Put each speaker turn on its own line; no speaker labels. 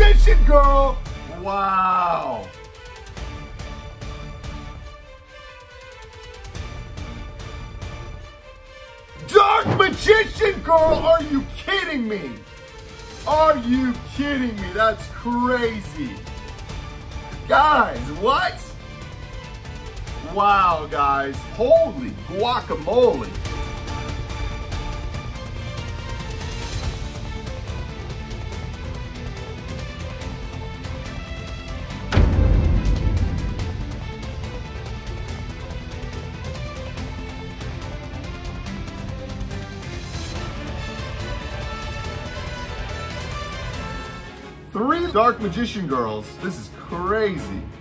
Magician Girl. Wow. Dark Magician Girl, are you kidding me? Are you kidding me? That's crazy. Guys, what? Wow, guys. Holy guacamole. Three Dark Magician Girls. This is crazy.